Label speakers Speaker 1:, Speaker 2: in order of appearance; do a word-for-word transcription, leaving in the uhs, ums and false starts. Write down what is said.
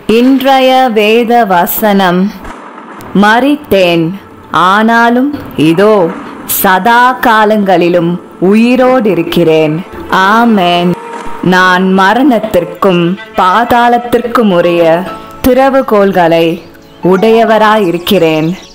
Speaker 1: இன்றைய வேத வசனம், மரித்தேன், ஆனாலும் இதோ சதா காலங்களிலும் உயிரோடிருக்கிறேன். ஆமென். நான் மரணத்திற்கும் பாதாளத்திற்கும் உரிய திறவுகோல்களை உடையவராயிருக்கிறேன்.